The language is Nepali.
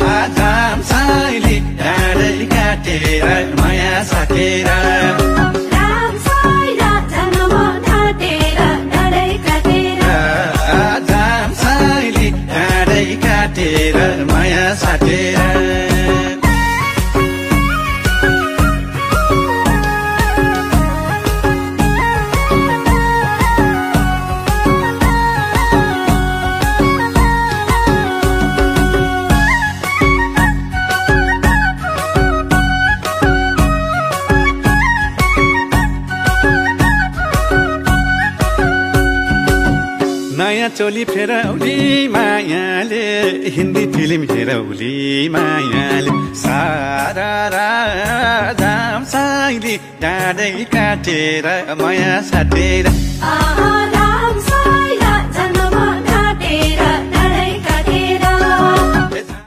धाम साइली डाँडै काटेर माया साटेर राम साइला जन्म ढाटेर डाँडै काटेर धाम साइली डाँडै काटेर माया साटेर नयाँ चोली फेरौली मायाले हिन्दी फिल्म हेरौली मायाले सारा धाम साइली डाँडै काटेर माया साटेर राम